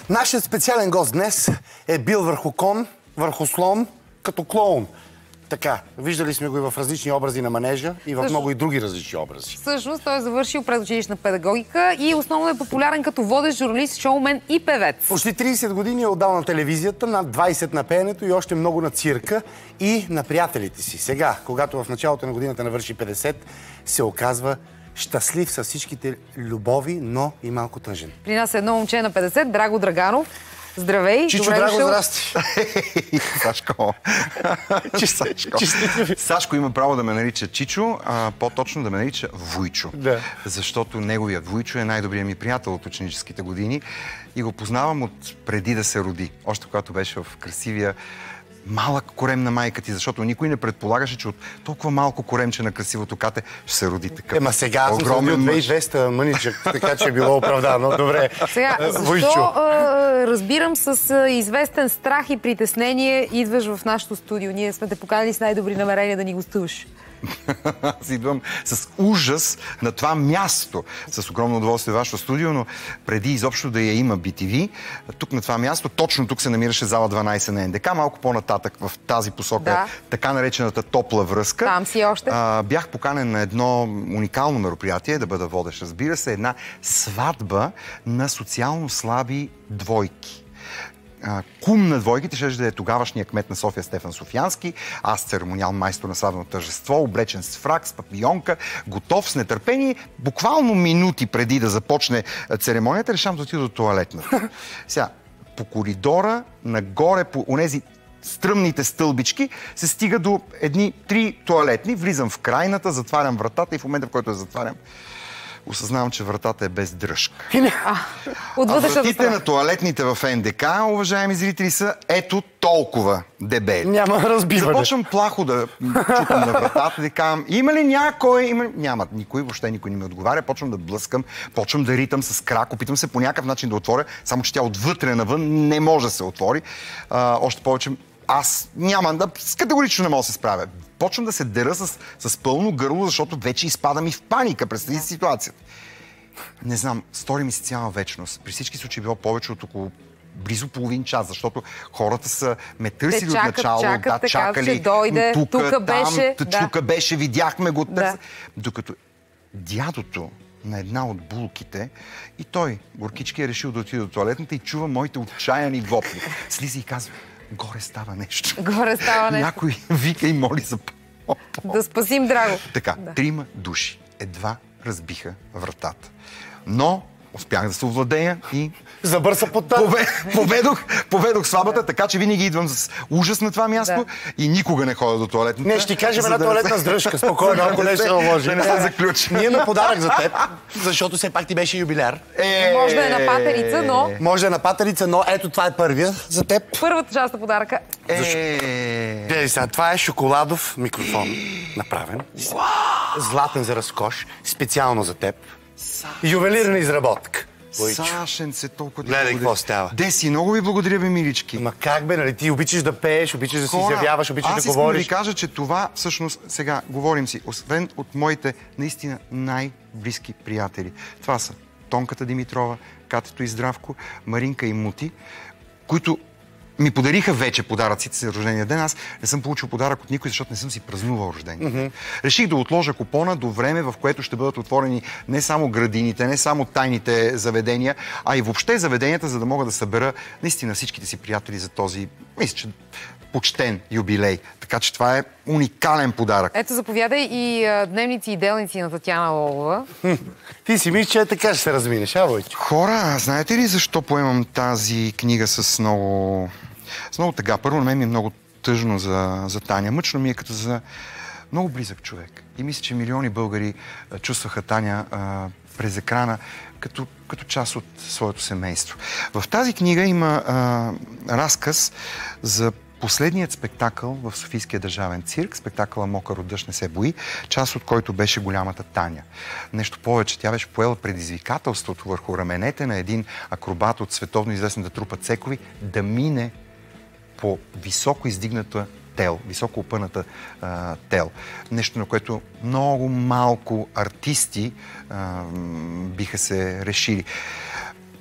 Нашият специален гост днес е бил върху кон, върху слон, като клоун. Така, виждали сме го и в различни образи на манежа и в много и други различни образи. Всъщност той е завършил предучилищна педагогика и основно е популярен като водещ, журналист, шоумен и певец. Почти 30 години е отдал на телевизията, над 20 на пеенето и още много на цирка и на приятелите си. Сега, когато в началото на годината навърши 50, се оказва щастлив с всичките любови, но и малко тъжен. При нас е едно момче на 50, Драго Драганов. Здравей! Чичо, Драго, здрасти! Сашко. Сашко има право да ме нарича Чичо, а по-точно да ме нарича Вуйчо. Да. Защото неговият Вуйчо е най-добрият ми приятел от ученическите години и го познавам от преди да се роди. Още когато беше в красивия малък корем на майка ти, защото никой не предполагаше, че от толкова малко коремче на красивото кате ще се роди такъв. Ема сега аз съм бил 2200 мъничък, така че е било оправдано. Добре. Сега, защо разбирам с известен страх и притеснение идваш в нашото студио? Ние сме те поканили с най-добри намерения да ни гостуваш. Аз идвам с ужас на това място. С огромно удоволствие вашето студио, но преди изобщо да я има BTV, тук на това място, точно тук се намираше зала 12 на НДК, малко по-нататък в тази посока, така наречената топла връзка. Там си още. Бях поканен на едно уникално мероприятие, да бъда водещ, разбира се, една сватба на социално слаби двойки. Кум на двойките ще да е тогавашния кмет на София Стефан Софиянски, аз церемониал майстор на славно тържество, облечен с фрак, с папионка, готов с нетърпение. Буквално минути преди да започне церемонията, решавам да отида до тоалетната. Сега, по коридора, нагоре, по онези стръмните стълбички, се стига до едни 3 тоалетни, влизам в крайната, затварям вратата и в момента, в който я затварям, осъзнавам, че вратата е без дръжка. А вратите на тоалетните в НДК, уважаеми зрители, са ето толкова дебели. Няма разбиване. Започвам плахо да чукам на вратата, да казвам, има ли някой? Няма никой, въобще никой не ми отговаря. Почвам да блъскам, почвам да ритам с крак, опитам се по някакъв начин да отворя, само че тя отвътре навън не може да се отвори. Още повече аз категорично не мога да се справя. Почвам да се дера с пълно гърло, защото вече изпадам и в паника. Представи си ситуацията. Не знам, стори ми се цяла вечност. При всички случаи било повече от около близо половин час, защото хората са ме търсили от начало, чакали. Тук беше, видяхме го. Докато дядото на една от булките и той, горкички, е решил да отиде до тоалетната и чува моите отчаяни вопли. Слиза и казва: горе става нещо. Горе става нещо. Някой вика и моли за да спасим Драго. Така, 3 души едва разбиха вратата. Но успях да се овладея и забърса потта. Поведох сватбата, така че винаги идвам с ужас на това място и никога не ходя до тоалетната. Не, ще ти кажем една туалетна с дръжка. Спокойно, ако не се наложи. Да не се заключи. Ние имаме подарък за теб, защото все пак ти беше юбиляр. Може да е на патерица, но... Може да е на патерица, но ето това е първия за теб. Първата част на подаръка. Това е шоколадов микрофон, направен. Златен за разкош, специално за теб. Ювелирна изработка. Сашенце, толкова да гледай какво става. Деси, много ви благодаря, бе, милички. Ма как бе, нали? Ти обичаш да пееш, обичаш да си изявяваш, обичаш да говориш. Аз искам да ви кажа, че това всъщност, сега говорим си, освен от моите наистина най-близки приятели. Това са Тонката Димитрова, Катето и Здравко, Маринка и Мути, които ми подариха вече подаръците за рождения ден. Аз не съм получил подарък от никой, защото не съм си празнувал рождения ден. Реших да отложа купона до време, в което ще бъдат отворени не само градините, не само тайните заведения, а и въобще заведенията, за да мога да събера наистина всичките си приятели за този, мисля, че почтен юбилей. Така че това е уникален подарък. Ето, заповядай и дневници и делници на Татяна Лолова. Ти си мислиш, че така ще се разминеш, Войчо? Хора, знаете ли защо поемам тази книга с много тъга? Първо, на мен ми е много тъжно за Таня. Мъчно ми е като за много близък човек. И мисля, че милиони българи чувстваха Таня през екрана като част от своето семейство. В тази книга има разказ за последният спектакъл в Софийския държавен цирк, спектакъла "Мокър от дъжд не се бои", част от който беше голямата Таня. Нещо повече, тя беше поела предизвикателството върху раменете на един акробат от световно известната трупа Цекови да мине по високо издигната тел, високо опъната тел. Нещо, на което много малко артисти биха се решили.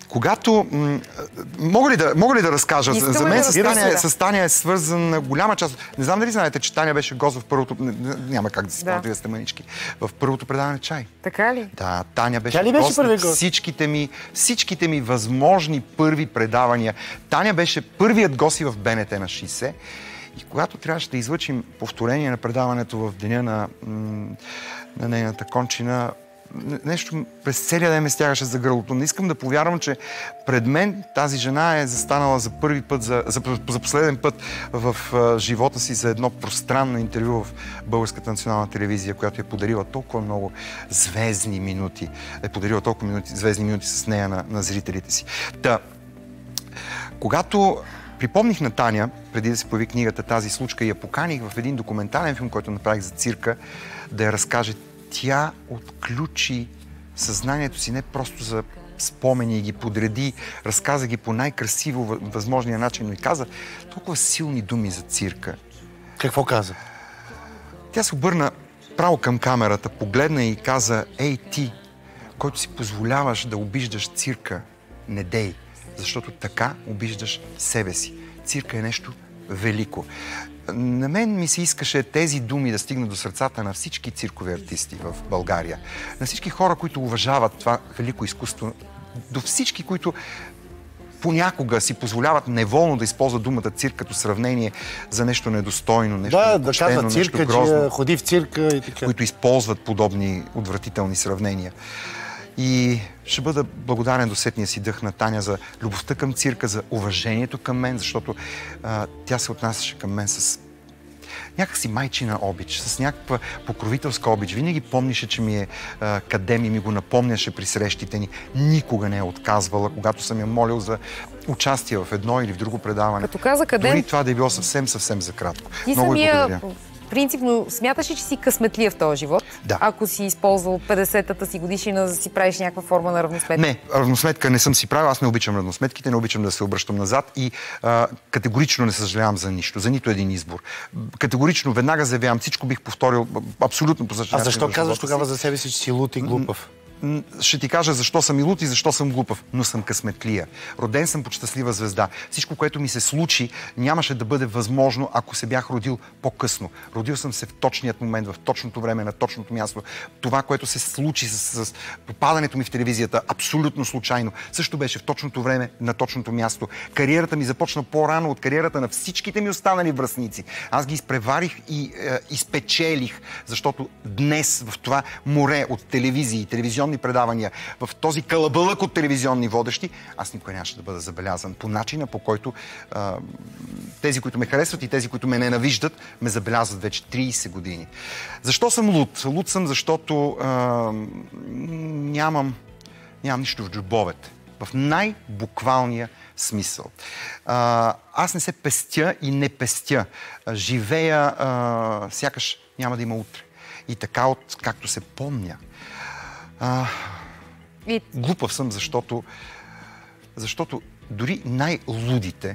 Когато... Мога ли да разкажа? За мен с Таня е свързан голяма част. Не знам дали знаете, че Таня беше гост в първото... Няма как да си спомняте, да сте мънички. В първото предаване "Чай". Така ли? Да, Таня беше гост на всичките ми възможни първи предавания. Таня беше първият гост и в БНТ на 60. И когато трябваше да излъчим повторение на предаването в деня на нейната кончина, нещо през целия ден ме стягаше за гърлото. Не искам да повярвам, че пред мен тази жена е застанала за първи път, за последен път в живота си за едно пространно интервю в Българската национална телевизия, която е подарила толкова много звездни минути. Звездни минути с нея на зрителите си. Когато припомних на Таня, преди да се появи книгата, тази случка, и я поканих в един документален филм, който направих за цирка, да я разкаже. Тя отключи съзнанието си не просто за спомени и ги подреди, разказа ги по най-красиво възможния начин, но и каза толкова силни думи за цирка. Какво каза? Тя се обърна право към камерата, погледна и каза: "Ей ти, който си позволяваш да обиждаш цирка, не дей, защото така обиждаш себе си. Цирка е нещо велико." На мен ми се искаше тези думи да стигнат до сърцата на всички циркови артисти в България. На всички хора, които уважават това велико изкуство. До всички, които понякога си позволяват неволно да използват думата цирк като сравнение за нещо недостойно, нещо почтено, нещо грозно. Че ходи в цирка и така. Които използват подобни отвратителни сравнения. И ще бъда благодарен до сетния си дъх на Таня за любовта към цирка, за уважението към мен, защото тя се отнасяше към мен с някакси майчина обич, с някаква покровителска обич. Винаги помнише, че ми е къде ми го напомняше при срещите ни. Никога не е отказвала, когато съм я молил за участие в едно или в друго предаване. Като каза къде... Дори това да е било съвсем за кратко. Ти много самия... Принципно, смяташ ли, че си късметлия в този живот? Да. Ако си използвал 50-та си годишнина, за да си правиш някаква форма на равносметка? Не, равносметка не съм си правил. Аз не обичам равносметките, не обичам да се обръщам назад и категорично не съжалявам за нищо, за нито един избор. Категорично веднага заявявам, всичко бих повторил абсолютно по същия начин. А защо казваш тогава за себе си, че си лут и глупав? Ще ти кажа защо съм и лут и защо съм глупав, но съм късметлия. Роден съм под щастлива звезда. Всичко, което ми се случи, нямаше да бъде възможно, ако се бях родил по-късно. Родил съм се в точният момент, в точното време, на точното място. Това, което се случи с попадането ми в телевизията, абсолютно случайно, също беше в точното време, на точното място. Кариерата ми започна по-рано от кариерата на всичките ми останали връстници. Аз ги изпреварих и изпечелих, защото днес в това море от телевизии, телевизионни предавания, в този калабълък от телевизионни водещи, аз никога нямаше да бъда забелязан по начина, по който тези, които ме харесват и тези, които ме ненавиждат, ме забелязват вече 30 години. Защо съм луд? Луд съм, защото нямам нищо в джобовете. В най-буквалния смисъл. Аз не се пестя и не пестя. Живея сякаш няма да има утре. И така, както се помня. Глупав съм, защото дори най-лудите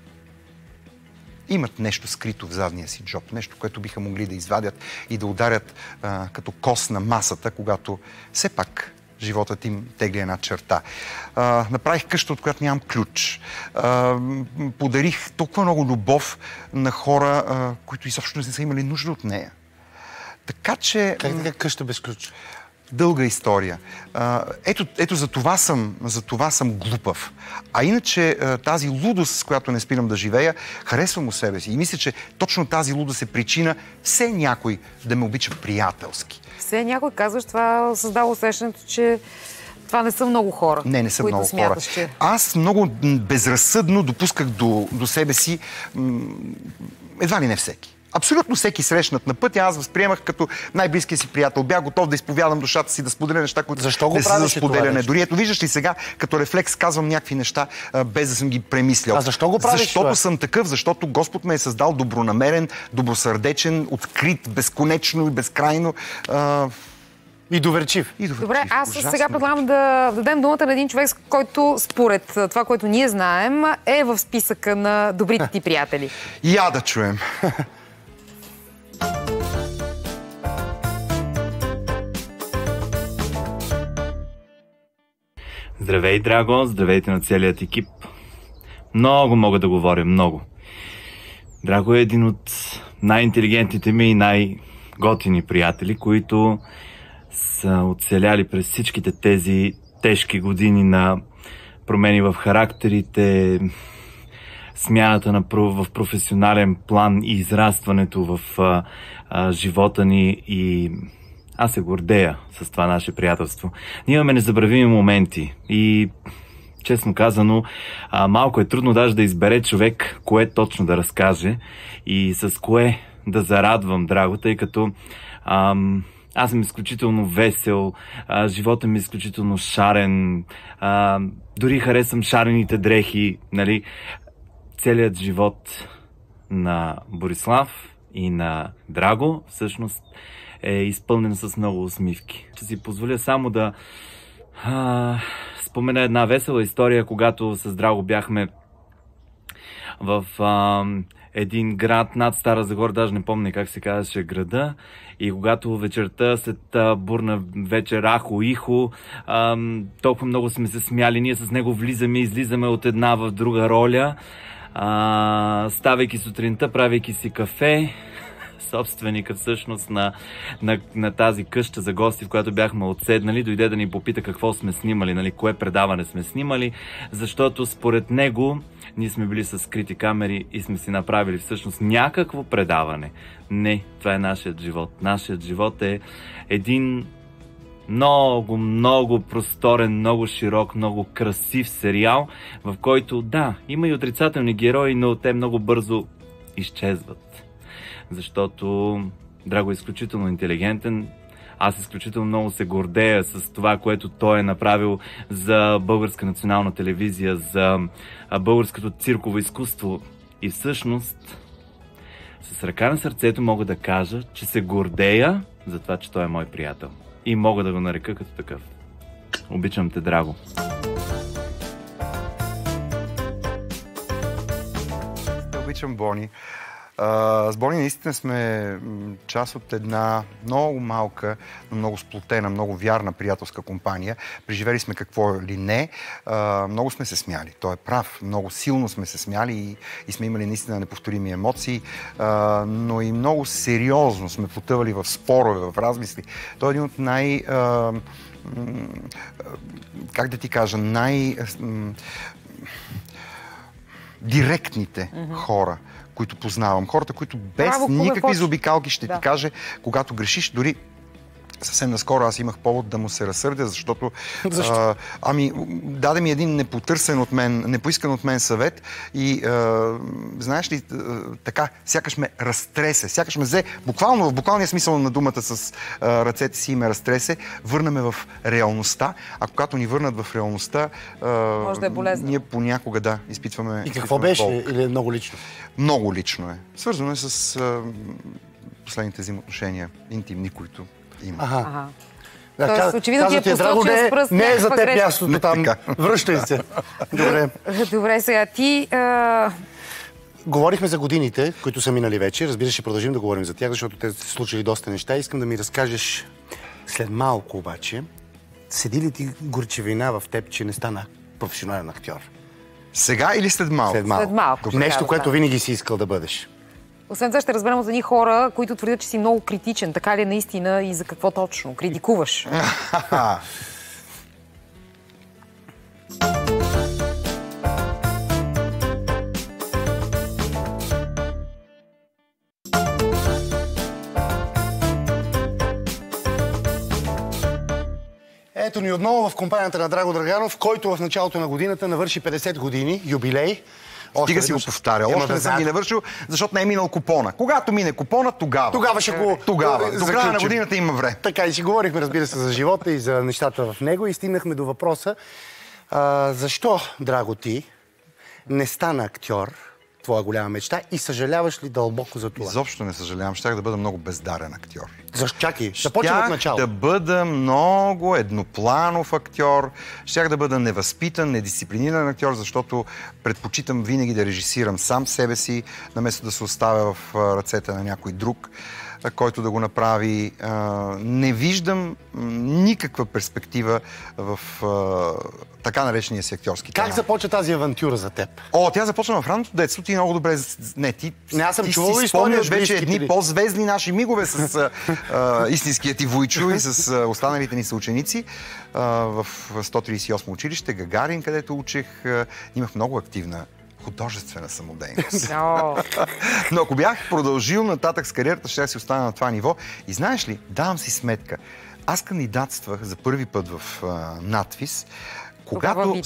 имат нещо скрито в задния си джоб. Нещо, което биха могли да извадят и да ударят като кост на масата, когато все пак животът им тегли една черта. Направих къща, от която нямам ключ. Подарих толкова много любов на хора, които изобщо не са имали нужда от нея. Така че... Как така къща без ключ? Дълга история. Ето за това съм глупав. А иначе тази лудост, с която не спирам да живея, харесвам у себе си. И мисля, че точно тази лудост е причина все някой да ме обича приятелски. Все някой, казваш, това създава усещането, че това не са много хора. Не са много хора. Че... Аз много безразсъдно допусках до себе си едва ли не всеки. Абсолютно всеки срещнат на пътя, аз възприемах като най-близкия си приятел. Бях готов да изповядам душата си, да споделя неща, които не са за споделяне. Дори ето, виждаш ли сега, като рефлекс казвам някакви неща, без да съм ги премислял. А защо го правиш? Защото съм такъв, защото Господ ме е създал добронамерен, добросърдечен, открит, безконечно и безкрайно. И доверчив. Добре, аз сега предлагам да дадем думата на един човек, който според това, което ние знаем, е в списъка на добрите ти приятели. Я да чуем. Здравей, Драго! Здравейте на целият екип! Много мога да говоря, много. Драго е един от най-интелигентните ми и най-готини приятели, които са оцеляли през всичките тези тежки години на промени в характерите, смяната в професионален план и израстването в живота ни, и аз се гордея с това наше приятелство. Ние имаме незабравими моменти и, честно казано, малко е трудно даже да избере човек кое точно да разкаже и с кое да зарадвам Драго, тъй като аз съм изключително весел, животът ми е изключително шарен, дори харесвам шарените дрехи, нали? Целият живот на Борислав и на Драго всъщност е изпълнен с много усмивки. Ще си позволя само да спомена една весела история, когато с Драго бяхме в един град над Стара Загора, даже не помня как се казваше града, и когато вечерта след бурна вечер ахо-ихо, толкова много сме се смяли, ние с него влизаме и излизаме от една в друга роля, ставайки сутринта, правейки си кафе. Собственикът всъщност на тази къща за гости, в която бяхме отседнали, дойде да ни попита какво сме снимали, нали, кое предаване сме снимали, защото според него ние сме били с скрити камери и сме си направили всъщност някакво предаване. Не, това е нашият живот. Нашият живот е един много, много просторен, много широк, много красив сериал, в който, да, има и отрицателни герои, но те много бързо изчезват. Защото Драго е изключително интелигентен. Аз изключително много се гордея с това, което той е направил за Българска национална телевизия, за българското цирково изкуство. И всъщност, с ръка на сърцето мога да кажа, че се гордея за това, че той е мой приятел. И мога да го нарека като такъв. Обичам те, Драго. Обичам Бони. С Бони наистина сме част от една много малка, но много сплотена, много вярна приятелска компания. Преживели сме какво ли не. Много сме се смяли. Той е прав. Много силно сме се смяли и сме имали наистина неповторими емоции, но и много сериозно сме потъвали в спорове, в размисли. Той е един от как да ти кажа, директните хора, които познавам. Хората, които без никакви заобикалки ще ти каже, когато грешиш. Дори съвсем наскоро аз имах повод да му се разсърдя, защото даде ми един непотърсен от мен, непоискан от мен съвет и знаеш ли, така, сякаш ме разтресе, сякаш ме взе, буквално, в буквалния смисъл на думата, с ръцете си и ме разтресе, върнаме в реалността, а когато ни върнат в реалността, може да е болезнено. Ние понякога изпитваме. И какво беше? Или е много лично? Много лично е. Свързано е с последните взаимоотношения, интимни, които има. Очевидно ти е посочил с пръст. Не е за теб мястото там. Връщай се. Добре. Добре, сега ти... Говорихме за годините, които са минали вече. Разбира се, ще продължим да говорим за тях, защото те са случили доста неща. Искам да ми разкажеш след малко обаче, седи ли ти горчевина в теб, че не стана професионален актьор? Сега или след малко? След малко. Нещо, което винаги си искал да бъдеш. Освен това ще разберем от едни хора, които твърдят, че си много критичен. Така ли е наистина и за какво точно? Критикуваш? Ето ни отново в компанията на Драго Драганов, който в началото на годината навърши 50 години, юбилей. Стига си го повтаря. Още не съм ги навършил, защото не е минал купона. Когато мине купона, тогава. Тогава ще го... Тогава. До края на годината има време. Така и си говорихме, разбира се, за живота и за нещата в него и стигнахме до въпроса защо, Драго, ти не стана актьор, твоя голяма мечта, и съжаляваш ли дълбоко за това? Изобщо не съжалявам. Щях да бъда много бездарен актьор. Защо? Чакай, ще почнем от начало. Щях да бъда много еднопланов актьор. Щях да бъда невъзпитан, недисциплиниран актьор, защото предпочитам винаги да режисирам сам себе си, наместо да се оставя в ръцете на някой друг. който да го направи. Не виждам никаква перспектива в така наречения си актьорски талант. Как започва тази авантюра за теб? Тя започна в ранното детство. Ти много добре... Аз съм чувал история от вече едни по-звездни наши мигове с истинският ти Войчо и с останалите ни съученици в 138 училище, Гагарин, където учих. Имах много активна художествена самодейност. Но ако бях продължил нататък с кариерата, ще си остана на това ниво. И знаеш ли, давам си сметка, аз кандидатствах за първи път в надвис, когато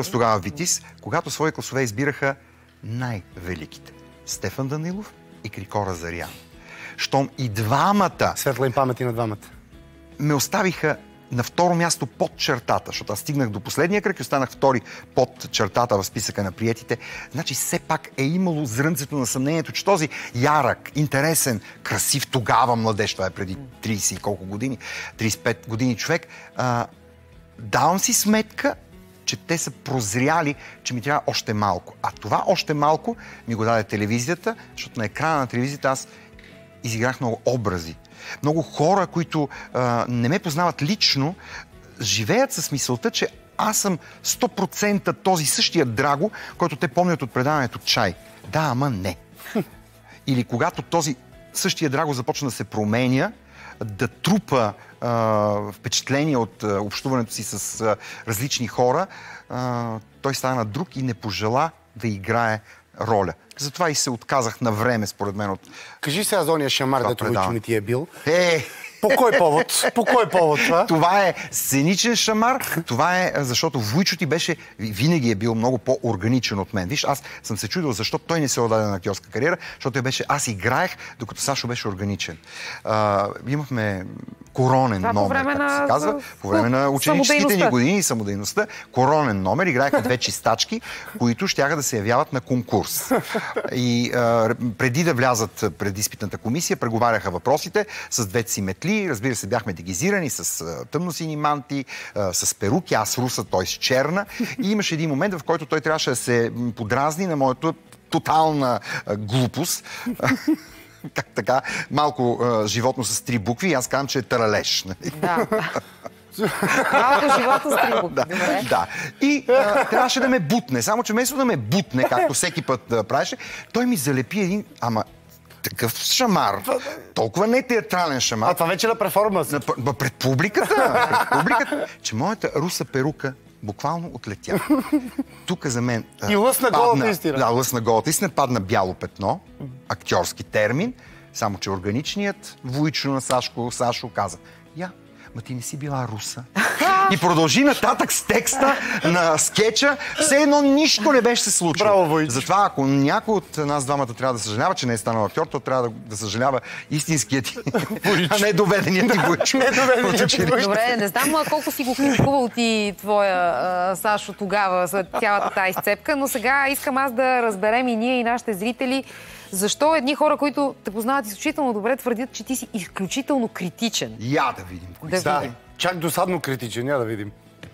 когато свои класове избираха най-великите. Стефан Данилов и Крикора Зарян. Щом и двамата... Светла им памет и на двамата. Ме оставиха на второ място под чертата, защото аз стигнах до последния кръг и останах втори под чертата в списъка на приетите. Значи все пак е имало зрънцето на съмнението, че този ярък, интересен, красив тогава младеж, това е преди 30 и колко години, 35 години човек, давам си сметка, че те са прозряли, че ми трябва още малко. А това още малко ми го даде телевизията, защото на екрана на телевизията аз изиграх много образи. Много хора, които не ме познават лично, живеят с мисълта, че аз съм 100% този същия Драго, който те помнят от предаването Чай. Да, ама не. Или когато този същия Драго започна да се променя, да трупа впечатления от общуването си с различни хора, той стана друг и не пожела да играе роля. Затова и се отказах на време, според мен, от... Кажи сега за ония шамар, дето Войчо не ти е бил. По кой повод? По кой повод това? Това е сценичен шамар. Това е защото Войчо ти беше, винаги е бил много по-органичен от мен. Виж, аз съм се чудил защо той не се отдаде на актьорска кариера, защото той беше, аз играех, докато Сашо беше органичен. Имахме коронен номер, както се казва. По време на ученическите ни години и самодейността. Коронен номер. Играехме две чистачки, които щяха да се явяват на конкурс. И преди да влязат пред изпитната комисия, преговаряха въпросите с двете си метли. Разбира се, бяхме дегизирани с тъмносини манти, с перуки, аз руса, той с черна. И имаше един момент, в който той трябваше да се подразни на моята тотална глупост. Как така? Малко животно с 3 букви и аз казвам, че е таралеж. Да. Малко животно с 3 букви. Да. И трябваше да ме бутне. Само, че вместо да ме бутне, както всеки път правеше, той ми залепи един... Такъв шамар. Толкова не театрален шамар. Това вече на перформанс. Пред публиката. Че моята руса перука буквално отлетя. Тук за мен... И лъсна голата истина. Да, лъсна голата истина. Падна бяло петно. Актьорски термин. Само, че органичният Войчо на Сашо каза: ма ти не си била руса. И продължи нататък с текста на скетча. Все едно нищо не беше се случило. Браво, Войчо. Затова, ако някой от нас двамата трябва да съжалява, че не е станал актьор, то трябва да съжалява истинският ти, а не доведеният ти Войчо. Добре, не знам колко си го критикувал ти твоя Сашо тогава за цялата тази изцепка, но сега искам аз да разберем и ние, и нашите зрители, защо едни хора, които те познават изключително добре, твърдят, че ти си изключително критичен. Да видим. Да, чак досадно критичен, да видим.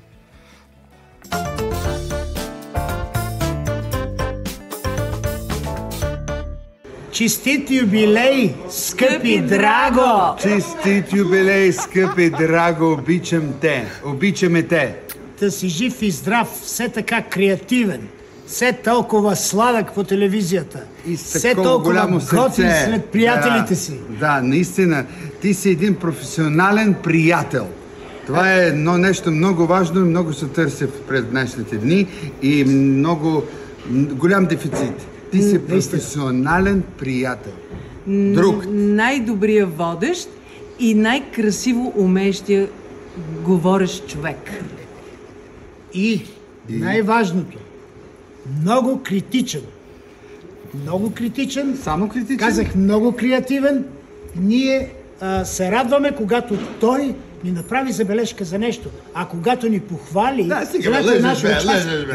Честит юбилей, скъпи Драго! Честит юбилей, скъпи Драго, обичам те, обичаме те. Да си жив и здрав, все така креативен, все толкова сладък по телевизията, и все толкова готин след приятелите си. Да, наистина, ти си един професионален приятел. Това е едно нещо много важно и много се търси през днешните дни и много голям дефицит. Ти си професионален приятел. Друг. Най-добрият водещ и най-красиво умеещия говорещ човек. И най-важното, много критичен. Много критичен. Само критичен? Казах много креативен. Ние се радваме, когато той ни направи забележка за нещо. А когато ни похвали... Да, стига, лъжеш.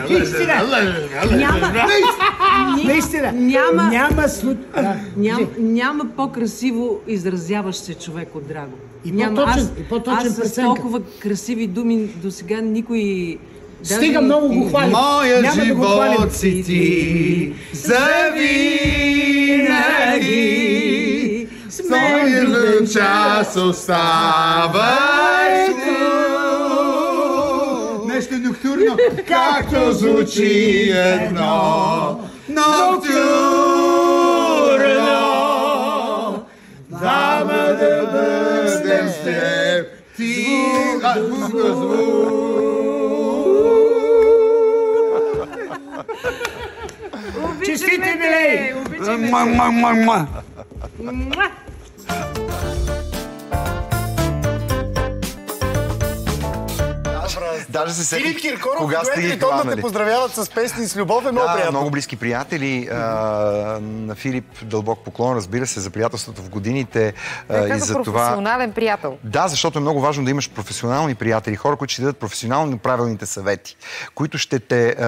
Наистина. Няма по-красиво изразяващ се човек от Драго. И по-точен преценка. Аз с толкова красиви думи до сега никой... Стига много го хвали. Моя живот си ти завинаги. С мен един час оставай тук. Нещо ноктурно, както звучи едно ноктурно. Дама да бъдем с теб, ти Честите, милей! Даже се Филип сетих, Киркоров кога и сте ги Етритон да те хванали. поздравяват с песни с любов е много приятно. Много близки приятели. На Филип дълбок поклон, разбира се, за приятелството в годините. Той каза професионален приятел. Да, защото е много важно да имаш професионални приятели, хора, които ще дадат професионално правилните съвети, които ще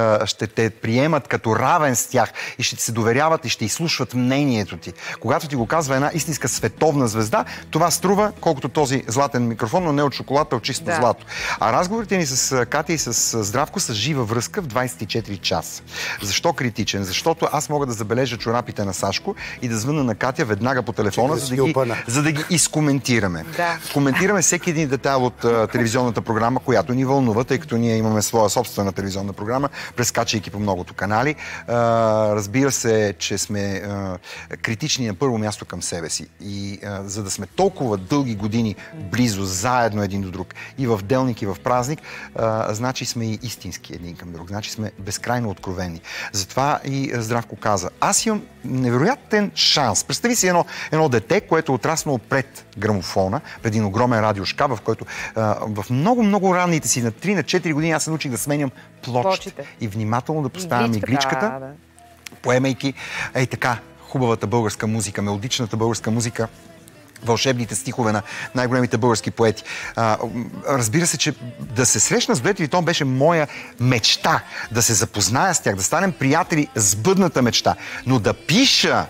те приемат като равен с тях и ще ти се доверяват и ще изслушват мнението ти. Когато ти го казва една истинска световна звезда, това струва колкото този златен микрофон, но не от шоколад, а от чисто злато. А разговорите ни с Катя и с Здравко са жива връзка в 24 часа. Защо критичен? Защото аз мога да забележа чорапите на Сашко и да звъна на Катя веднага по телефона, за да ги изкоментираме. Да. Коментираме всеки един детайл от телевизионната програма, която ни вълнува, тъй като ние имаме своя собствена телевизионна програма, прескачайки по многото канали. Разбира се, че сме критични на първо място към себе си. И за да сме толкова дълги години близо, заедно един до друг, и в делник, и в празник, значи сме и истински един към друг. Значи сме безкрайно откровени. Затова и Здравко каза, аз имам невероятен шанс. Представи си едно дете, което е отраснало пред грамофона, пред един огромен радиошкаф, в който в много ранните си, на 3-4 години, аз се научих да сменям плочите. И внимателно да поставям игличката, поемайки така хубавата българска музика, мелодичната българска музика, вълшебните стихове на най-големите български поети. Разбира се, че да се срещна с Дует Етритон беше моя мечта. Да се запозная с тях, да станем приятели с бъдната мечта. Но да пиша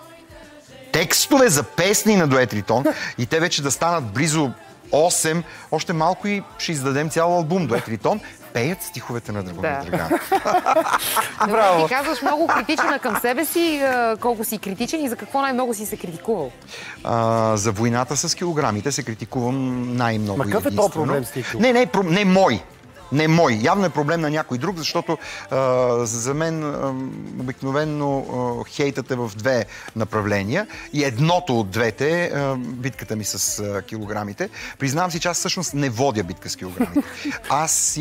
текстове за песни на Дует Етритон и те вече да станат близо 8, още малко и ще издадем цял албум Дует Етритон, пеят стиховете на Драгомир Драган. Браво! Ти казваш много критична към себе си, колко си критичен и за какво най-много си се критикувал? За войната с килограмите се критикувам най-много. Ма какъв е този проблем с тих? Не мой. Не мой. Явно е проблем на някой друг, защото за мен обикновено хейтът е в две направления. И едното от двете, битката ми с килограмите. Признавам си, че аз всъщност не водя битка с килограмите. Аз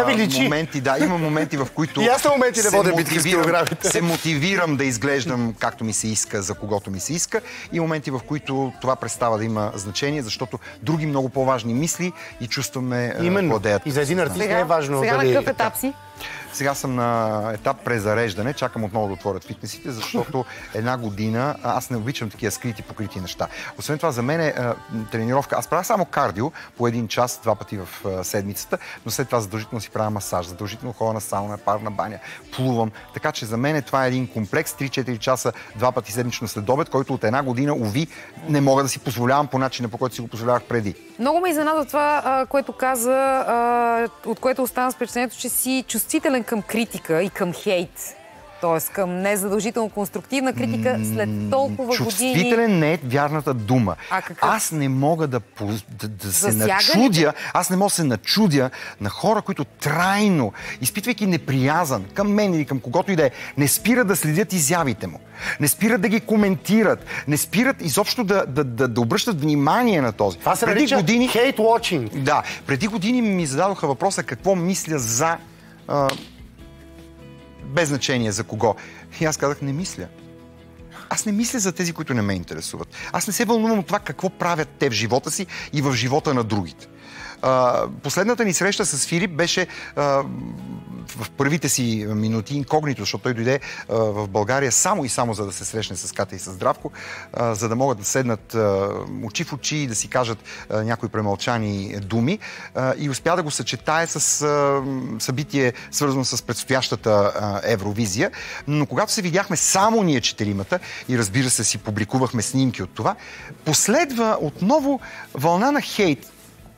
имам моменти, в които и аз на моменти не водя битка с килограмите. Се мотивирам да изглеждам както ми се иска, за когото ми се иска. И моменти, в които това престава да има значение, защото други много по-важни мисли и чувства ме владеят. И за един артист не е важно. Сега на какъв етап си? Сега съм на етап презареждане. Чакам отново да отворят фитнесите, защото една година аз не обичам такива скрити, покрити неща. Освен това, за мен е тренировка. Аз правя само кардио по един час, 2 пъти в седмицата, но след това задължително си правя масаж, задължително ходя на сауна, парна баня, плувам. Така че за мен това е един комплекс, 3-4 часа, 2 пъти седмично след обед, който от една година, уви, не мога да си позволявам по начина, по който си го позволявах преди. Много ме изненада това, което каза, от което остана с впечатлението, че си чувствителен към критика и към хейт. Тоест към незадължително конструктивна критика след толкова години. Чувствителен не е вярната дума. Аз не мога да се начудя, аз не мога да се начудя на хора, които трайно, изпитвайки неприязан към мен или към когото и да е, не спират да следят изявите му. Не спират да ги коментират. Не спират изобщо да обръщат внимание на този. Това се нарича hate watching. Да. Преди години ми зададоха въпроса какво мисля за... без значение за кого. И аз казах, не мисля. Аз не мисля за тези, които не ме интересуват. Аз не се вълнувам от това какво правят те в живота си и в живота на другите. Последната ни среща с Филип беше в първите си минути инкогнито, защото той дойде в България само и само за да се срещне с Катя и с Здравко, за да могат да седнат очи в очи и да си кажат някои премълчани думи и успя да го съчетае с събитие, свързано с предстоящата Евровизия. Но когато се видяхме само ние четиримата и разбира се си публикувахме снимки от това, последва отново вълна на хейт.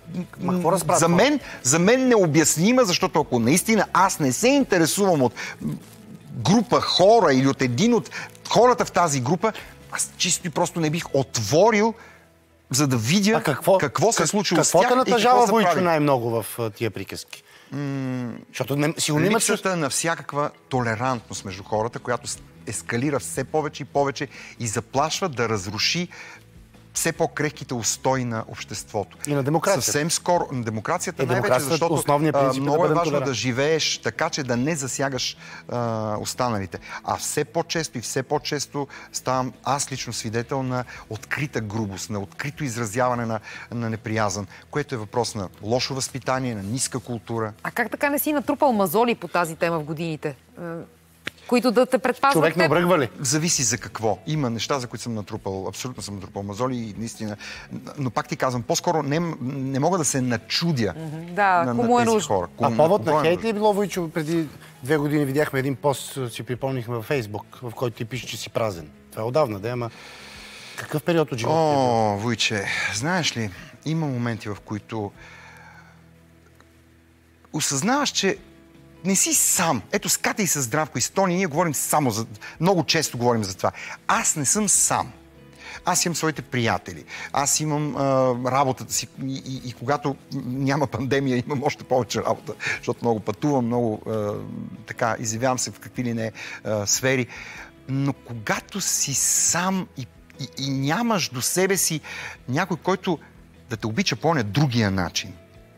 За мен необяснима, защото ако наистина аз не се интересувам от група хора или от един от хората в тази група, аз чисто и просто не бих отворил за да видя какво се е случило с тях. Какво те натъжава, Войчо, прави най-много в тия приказки? Защото сигурно имат... Липсата на всякаква толерантност между хората, която ескалира все повече и повече и заплашва да разруши все по-крехките устои на обществото. И на демокрацията. Съвсем скоро. На демокрацията най-вече, защото много е важно да живееш така, че да не засягаш останалите. А все по-често и все по-често ставам аз лично свидетел на открита грубост, на открито изразяване на неприязън, което е въпрос на лошо възпитание, на ниска култура. А как така не си натрупал мазоли по тази тема в годините? Които да те предпазват. Човек не обръгва ли? Зависи за какво. Има неща, за които съм натрупал. Абсолютно съм натрупал мазоли и наистина. Но пак ти казвам, по-скоро не мога да се начудя на тези хора. А повод на хейт ли е било, Войчо? Преди 2 години видяхме един пост, си припомнихме във Фейсбук, в който ти пише, че си празен. Това е отдавна, да, ама какъв период от живота? О, Войче, знаеш ли, има моменти, в които осъзнаваш, че не си сам. Ето, с Катя и с Здравко и с Тони ние говорим само за... Много често говорим за това. Аз не съм сам. Аз имам своите приятели. Аз имам работата си и когато няма пандемия, имам още повече работа, защото много пътувам, много така, изявявам се в какви ли не сфери. Но когато си сам и нямаш до себе си някой, който да те обича по другия начин,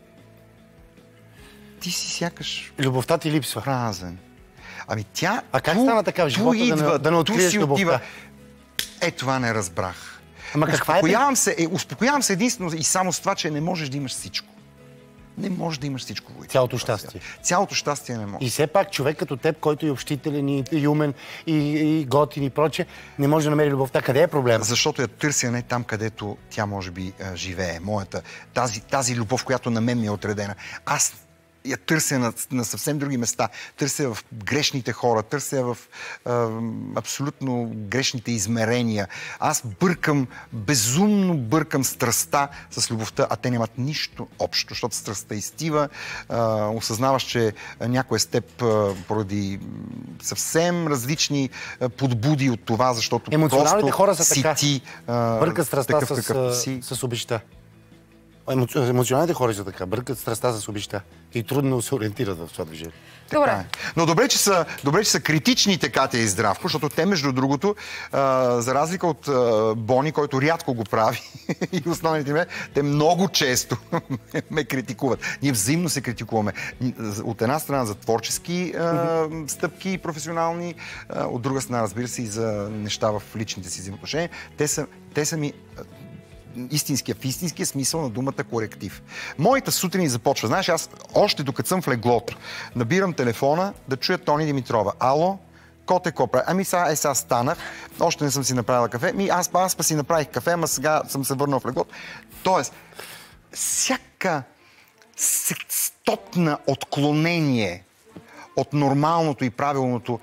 ти си сякаш... Любовта ти липсва. Празен. Ами тя... А как стана така в живота да не откриеш любовта? Това не разбрах. Ама каква успокоявам се единствено и само с това, че не можеш да имаш всичко. Не можеш да имаш всичко. Цялото щастие. Цялото щастие не може. И все пак човек като теб, който е общителен и умен и готин и проче, не може да намери любовта. Къде е проблема? Защото я търся не там, където тя може би живее. Моята, тази любов, която на мен ми е отредена. Аз я търся на съвсем други места. Търся в грешните хора, търся в абсолютно грешните измерения. Аз безумно бъркам страстта с любовта, а те нямат нищо общо, защото страстта изтива. Осъзнаваш, че някой е с теб поради съвсем различни подбуди от това, защото емоционалните хора са си така. Ти бъркат страстта си. С обичта. Емоционалните хора са така, бъркат страстта с обичта и трудно се ориентират в това движение. Добре. Но добре, че са критичните Катя и Здравко, защото те, между другото, за разлика от Бони, който рядко го прави и останалите ме, те много често ме критикуват. Ние взаимно се критикуваме. От една страна за творчески стъпки професионални, от друга страна, разбира се, и за неща в личните си взаимоотношения. Те са ми в истинския смисъл на думата коректив. Моята сутрин започва. Знаеш, аз още докато съм в леглото, набирам телефона да чуя Тони Димитрова. Ало, коте, копра. Ами сега станах, още не съм си направила кафе. Аз па си направих кафе, ама сега съм се върнал в леглото. Тоест, всяка стопна отклонение от нормалното и правилното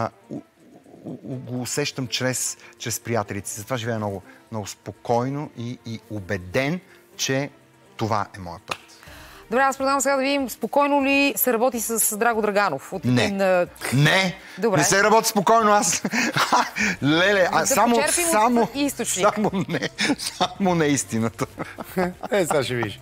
го усещам чрез приятелите. Затова живея много, много спокойно и убеден, че това е моят път. Добре, аз предавам сега да видим спокойно ли се работи с Драго Драганов. Не. Добре. Не се работи спокойно аз. Леле, само не истината. Сега ще видиш.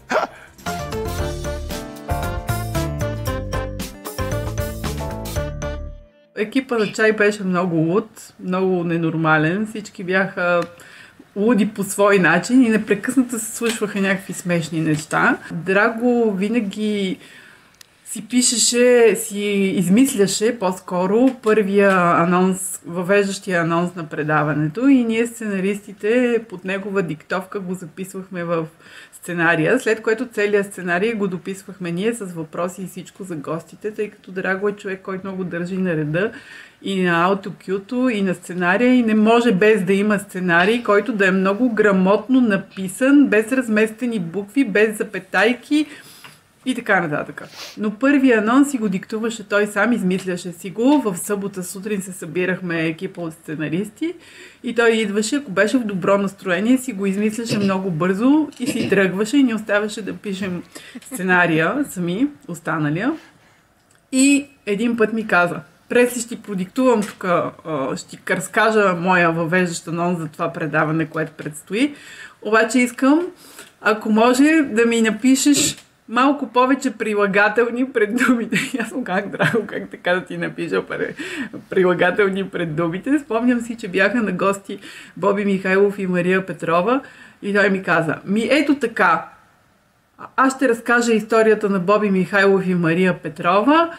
Екипа на Чай беше много луд, много ненормален. Всички бяха луди по свой начин и непрекъснато се случваха някакви смешни неща. Драго винаги си пишеше, си измисляше по-скоро първия анонс, въвеждащия анонс на предаването и ние сценаристите под негова диктовка го записвахме в сценария, след което целият сценарий го дописвахме ние с въпроси и всичко за гостите, тъй като Драго е човек, който много държи на реда и на аутокюто, и на сценария и не може без да има сценарий, който да е много грамотно написан, без разместени букви, без запетайки и така нататък. Но първият анонс си го диктуваше той сам, измисляше си го. В събота сутрин се събирахме екипа от сценаристи и той идваше, ако беше в добро настроение, си го измисляше много бързо и си тръгваше и ни оставаше да пишем сценария сами, останалия. И един път ми каза, Пресли ще ти продиктувам тук, ще ти разкажа моя въвеждащ анонс за това предаване, което предстои. Обаче искам, ако може, да ми напишеш малко повече прилагателни пред думите. Аз му как драго, как така да ти напиша прилагателни пред думите. Спомням си, че бяха на гости Боби Михайлов и Мария Петрова и той ми каза, ето така, аз ще разкажа историята на Боби Михайлов и Мария Петрова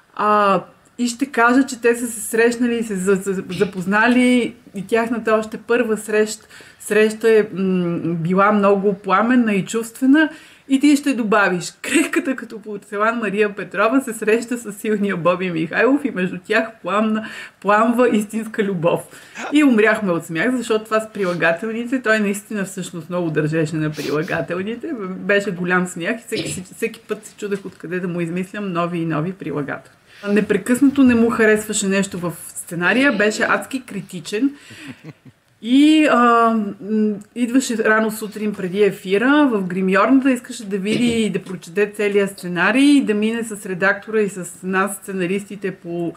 и ще кажа, че те са се срещнали и се запознали и тяхната още първа среща е била много пламенна и чувствена и ти ще добавиш, крехката като порцелан Мария Петрова се среща с силния Боби Михайлов и между тях пламва истинска любов. И умряхме от смях, защото това с прилагателните, той наистина всъщност много държеше на прилагателните, беше голям смях и всеки път се чудех откъде да му измислям нови и нови прилагатели. Непрекъснато не му харесваше нещо в сценария, беше адски критичен и идваше рано сутрин преди ефира в гримьорната, искаше да види и да прочете целия сценарий, да мине с редактора и с нас, сценаристите, по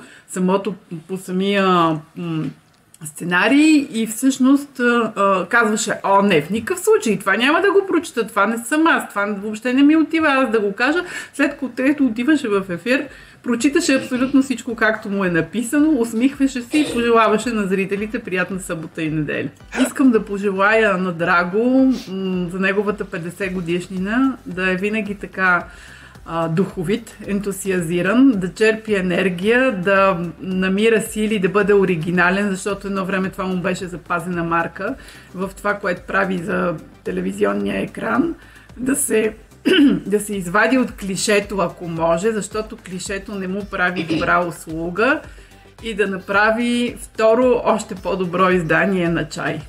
самия сценарий и всъщност казваше, не, в никакъв случай, това няма да го прочета, това не съм аз, това въобще не ми отива аз да го кажа. След като отиваше в ефир, прочиташе абсолютно всичко както му е написано, усмихваше се и пожелаваше на зрителите приятна събота и неделя. Искам да пожелая на Драго за неговата 50 годишнина да е винаги така духовит, ентусиазиран, да черпи енергия, да намира сили, да бъде оригинален, защото едно време това му беше запазена марка в това, което прави за телевизионния екран, да се извади от клишето, ако може, защото клишето не му прави добра услуга и да направи второ, още по-добро издание на Чай.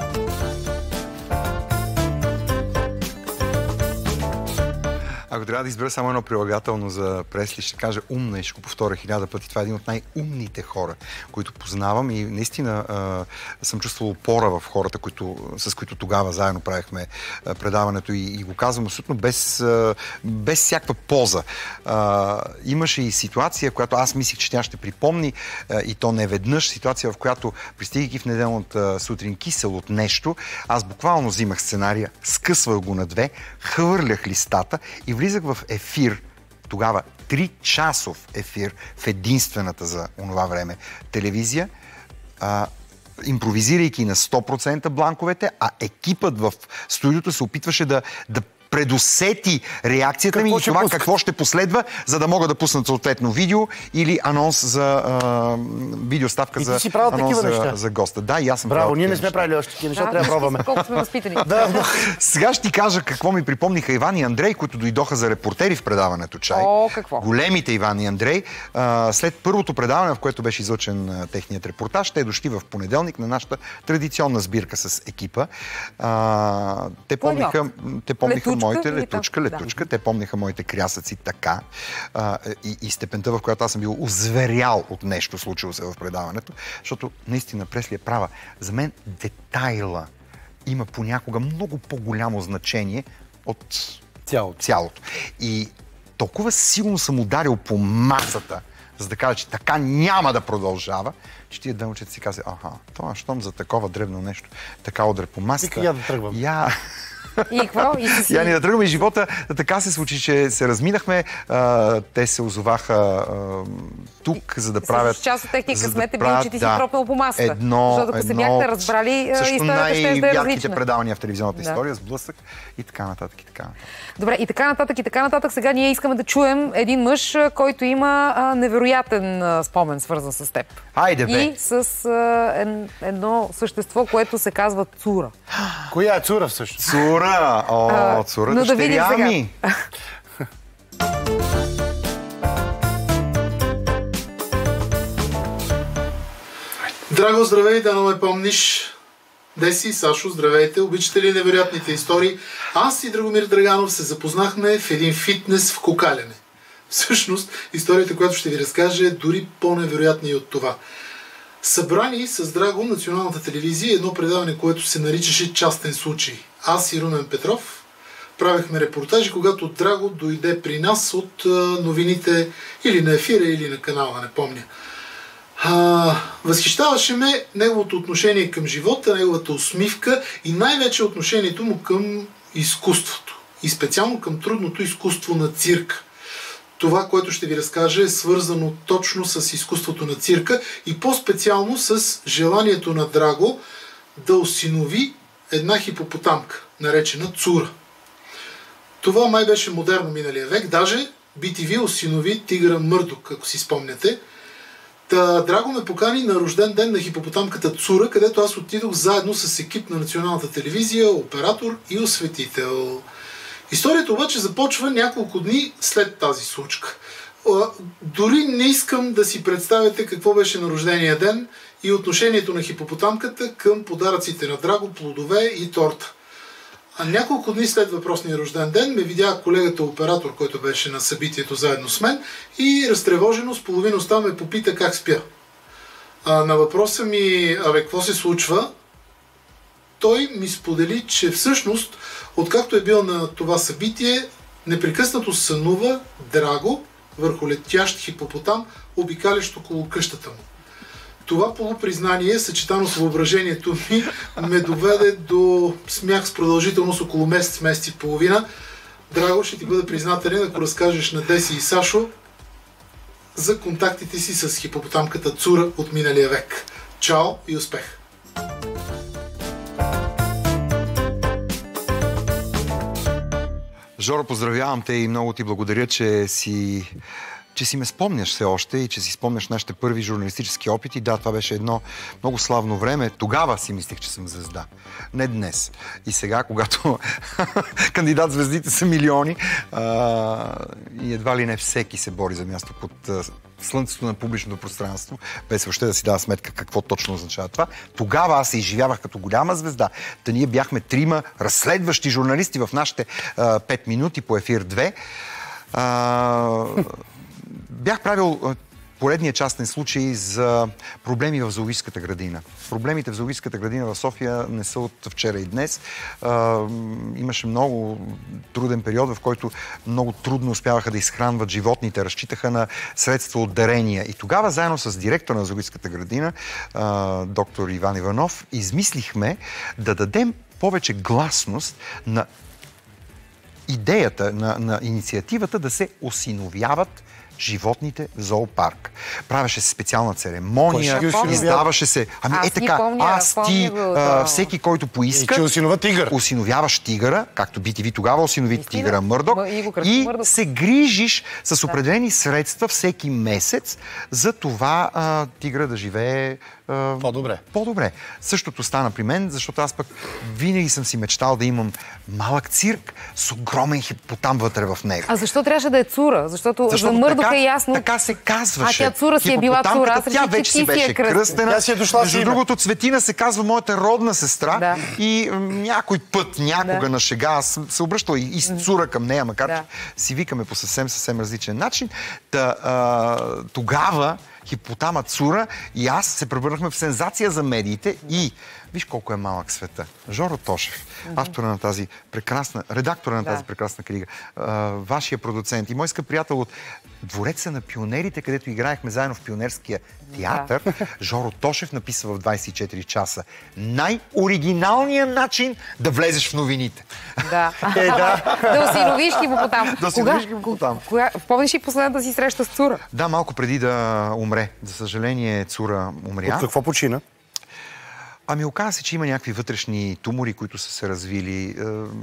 Ако трябва да избера само едно прилагателно за Пресли, ще кажа умна и ще го повторя 1000 пъти. Това е един от най-умните хора, които познавам и наистина съм чувствал опора в хората, с които тогава заедно правихме предаването и го казвам абсолютно без всякаква поза. Имаше и ситуация, която аз мислих, че тя ще припомни и то не веднъж. Ситуация, в която пристигайки в неделната сутрин кисел от нещо, аз буквално взимах сценария, скъсвах го на две, хвърлях листата и влизах в ефир, тогава 3-часов ефир в единствената за онова време телевизия, импровизирайки на 100% бланковете, а екипът в студиото се опитваше да предусети реакцията ми и това какво ще последва, за да мога да пуснат съответно видео или анонс за видеоставка за анонс за госта. Да, и аз съм правил. Браво, ние не сме правили още такива неща, трябва да пробваме. Колко сме възпитани. Сега ще ти кажа какво ми припомниха Иван и Андрей, които дойдоха за репортери в предаването Чай. Какво? Големите Иван и Андрей. След първото предаване, в което беше излъчен техният репортаж, те дошли в понеделник на нашата традиционна сбирка с екипа. Те помниха моите летучка. Те помниха моите крясъци така. И степента, в която аз съм бил озверял от нещо, случило се в предаването. Защото наистина Пресли е права. За мен детайла има понякога много по-голямо значение от цялото. И толкова силно съм ударил по масата, за да кажа, че така няма да продължава, че тия дънчета си каза, това щом за такова дребно нещо, така удар по масата. Я да тръгвам. И какво? Я ни да тръгваме и живота. Така се случи, че се разминахме. Те се озоваха тук, за да правят... Част от техния късмет е бил, че ти си пропнал по масата. Защото ако се бяхте разбрали, историята ще е различна. Ярките предавания в телевизионната история, сблъсък и така нататък, и така нататък. Добре, и така нататък. Сега ние искаме да чуем един мъж, който има невероятен спомен, свързан с теб. Хайде, бе! И с едно същество, което се казва Цура. Коя е Цура всъщност? Цура! Цура дъщеря ми! Драго, здравей, да ме помниш. Деси, Сашо, здравейте. Обичате ли невероятните истории? Аз и Драгомир Драганов се запознахме в един фитнес в Кокаляне. Всъщност, историята, която ще ви разкажа, е дори по-невероятна и от това. Събрани с Драго националната телевизия едно предаване, което се наричаше Частен случай. Аз и Румен Петров правихме репортажи, когато Драго дойде при нас от новините или на ефира, или на канала, не помня. Възхищаваше ме неговото отношение към живота, неговата усмивка и най-вече отношението му към изкуството. И специално към трудното изкуство на цирка. Това, което ще ви разкажа, е свързано точно с изкуството на цирка и по-специално с желанието на Драго да осинови една хипопотамка, наречена Цура. Това май беше модерно миналия век. Даже BTV осинови тигъра Мърдок, ако си спомняте. Драго ме покани на рожден ден на хипопотамката Цура, където аз отидох заедно с екип на Националната телевизия, оператор и осветител. Историята обаче започва няколко дни след тази случка. Дори не искам да си представяте какво беше на рождения ден и отношението на хипопотамката към подаръците на Драго, плодове и торта. А няколко дни след въпросния рожден ден ме видя колегата оператор, който беше на събитието заедно с мен и разтревожено с половин уста ме попита как спя. На въпроса ми, какво се случва, той ми сподели, че всъщност, откакто е бил на това събитие, непрекъснато сънува Драго върху летящ хипопотам, обикалящ около къщата му. Това полупризнание, съчетано с въображението ми, ме доведе до смях с продължителност около месец и половина. Драго, ще ти бъда признателен, ако разкажеш на Деси и Сашо за контактите си с хипопотамката Цура от миналия век. Чао и успех! Жоро, поздравявам те и много ти благодаря, че си ме спомняш все още и че си спомняш нашите първи журналистически опити. Да, това беше едно много славно време. Тогава си мислех, че съм звезда. Не днес. И сега, когато кандидат звездите са милиони и едва ли не всеки се бори за място под слънцето на публичното пространство, без въобще да си дава сметка какво точно означава това. Тогава аз се изживявах като голяма звезда. Та ние бяхме трима разследващи журналисти в нашите 5 минути по Ефир 2. Бях правил поредния частен случай за проблеми в зоологическата градина. Проблемите в зоологическата градина в София не са от вчера и днес. Имаше много труден период, в който много трудно успяваха да изхранват животните, разчитаха на средства от дарения. И тогава, заедно с директора на зоологическата градина, доктор Иван Иванов, измислихме да дадем повече гласност на идеята, на инициативата да се осиновяват животните в зоопарк. Правеше се специална церемония, издаваше се... всеки, който поиска, осиновяваш тигъра, както BTV тогава осинови тигъра Мърдок, и се грижиш с определени средства всеки месец за това тигъра да живее по-добре. Същото стана при мен, защото аз пък винаги съм си мечтал да имам малък цирк с огромен хипопотам вътре в него. А защо трябваше да е Цура? Защото за Мърдок е ясно. Така се казваше. А тя Цура си е била Цура. Аз тя вече си беше кръстена. Тя си е дошла. Между другото, Цветина се казва моята родна сестра и някой път, някога на шега, аз се обръщала и с Цура към нея, макар че си викаме по съвсем различен начин. Тогава хипопотама Цура и аз се превърнахме в сензация за медиите и виж колко е малък света. Жоро Тошев, автора на тази прекрасна, редактора на тази прекрасна книга, вашия продуцент и мой скъп приятел от Двореца на пионерите, където играехме заедно в Пионерския театър, Жоро Тошев написа в 24 часа най-оригиналният начин да влезеш в новините. Да осиновиш хипопотам. Да осиновиш хипопотам. Помниш ли последната си среща с Цура? Да, малко преди да умре. За съжаление, Цура умря. От какво почина? Оказа се, че има някакви вътрешни тумори, които са се развили.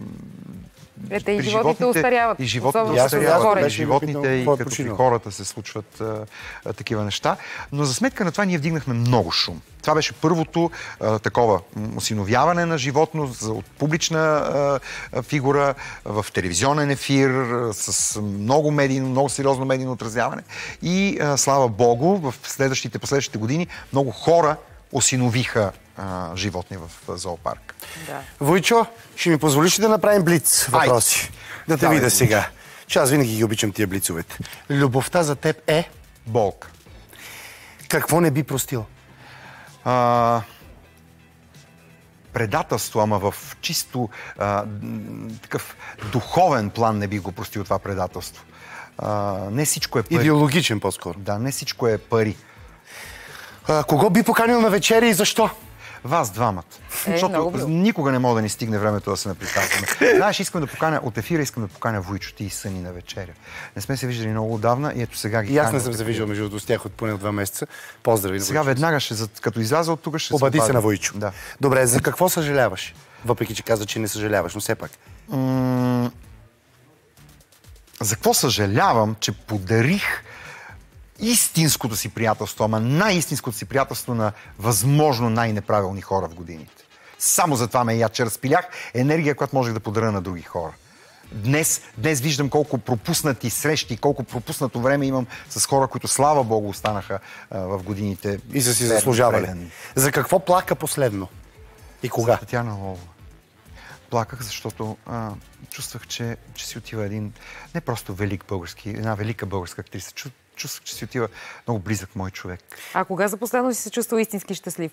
И животните остаряват. И животните остаряват. И животните, и като при хората се случват такива неща. Но за сметка на това ние вдигнахме много шум. Това беше първото такова осиновяване на животно от публична фигура в телевизионен ефир, с много сериозно медийно отразяване. И слава Богу, в последващите години много хора осиновиха животни в зоопарк. Войчо, ще ми позволиш ли да направим блиц въпроси? Да те видя сега. Че аз винаги ги обичам тия блицовете. Любовта за теб е? Болка. Какво не би простил? Предателство, ама в чисто такъв духовен план не би го простил това предателство. Не всичко е пари. Идеологичен по-скоро. Да, не всичко е пари. Кого би поканил на вечеря и защо? Вас двамата. Защото никога не мога да ни стигне времето да се наприказваме. Знаеш, искам да поканя от ефира, искам да поканя Войчо, ти и Съни на вечеря. Не сме се виждали много отдавна и ето сега ги. И аз не съм се виждал между другото с тях от поне 2 месеца. Поздрави. Сега веднага като изляза от тук ще обади се на Войчо. Да. Добре, за какво съжаляваш? Въпреки че каза, че не съжаляваш, но все пак. За какво съжалявам, че подарих истинското си приятелство, ама най-истинското си приятелство на възможно най-неправилни хора в годините. Само за това ме я, че разпилях енергия, която можех да подаря на други хора. Днес виждам колко пропуснати срещи, колко пропуснато време имам с хора, които слава Богу останаха в годините. И са си заслужавали. За какво плака последно? И кога? Татяна Лолова. Плаках, защото чувствах, че си отива не просто една велика българска актриса. Чувствах, че си отива много близък мой човек. А кога за последно си се чувствал истински щастлив?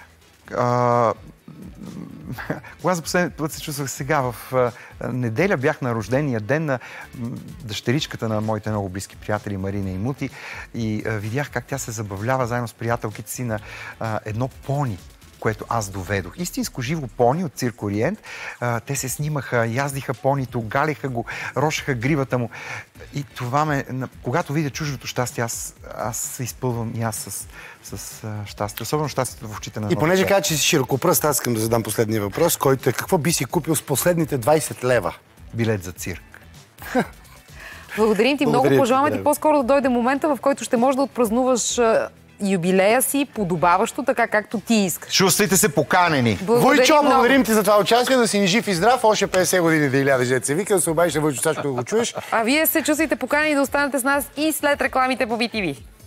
Кога за последния път се чувствах сега? В неделя бях на рождения ден на дъщеричката на моите много близки приятели Марина и Мути и видях как тя се забавлява заедно с приятелките си на едно пони, което аз доведох. Истинско живо пони от Цирк Ориент. Те се снимаха, яздиха понито, галеха го, рошаха гривата му. И това когато видя чуждото щастие, аз се изпълвам и аз с щастие. Особено щастието в очите на И понеже каза, че си широкопръст, аз искам да задам последния въпрос, който е: какво би си купил с последните 20 лева? Билет за цирк. Благодарим ти много. Пожелаваме ти по-скоро да дойде момента, в който ще можеш да отпразнуваш юбилея си подобаващо, така както ти искаш. Чувствайте се поканени. Войчо, благодарим ти за това участие, да си ни жив и здрав, още 50 години да илядеш, дето се вика, да се обадиш на Войчо, сега ще го чуеш. А вие се чувствайте поканени да останете с нас и след рекламите по BTV.